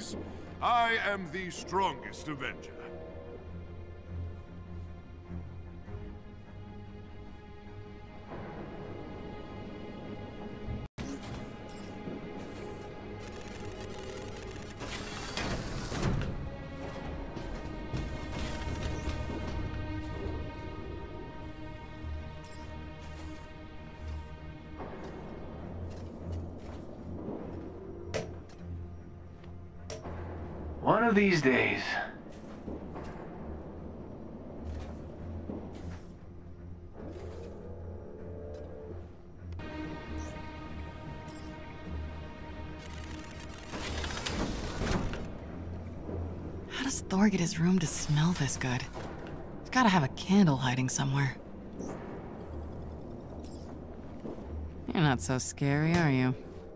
boys. I am the strongest Avenger. One of these days. How does Thor get his room to smell this good? He's gotta have a candle hiding somewhere. You're not so scary, are you?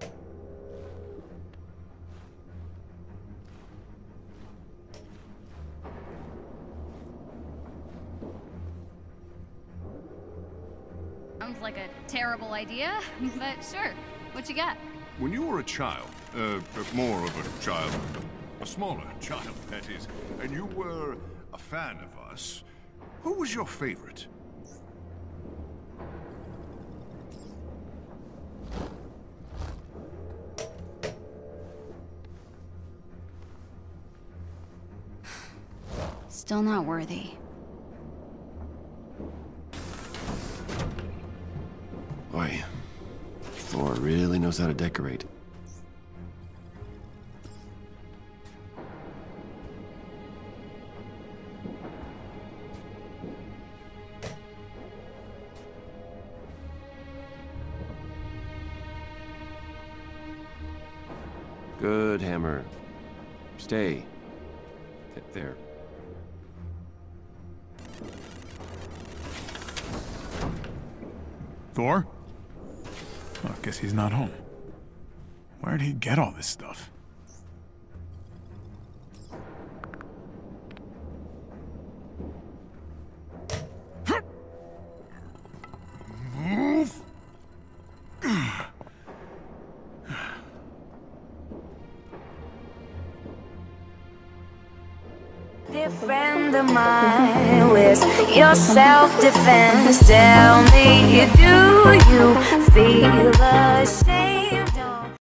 Sounds like a terrible idea, but sure. What you got? When you were a child, more of a child, a smaller child, that is, and you were a fan of us, who was your favorite? Still not worthy. Boy, Thor really knows how to decorate. Good, Hammer. Stay. There. Thor? Well, I guess he's not home. Where'd he get all this stuff? Move! Defend of mine with your self-defense. Tell me, do you feel ashamed?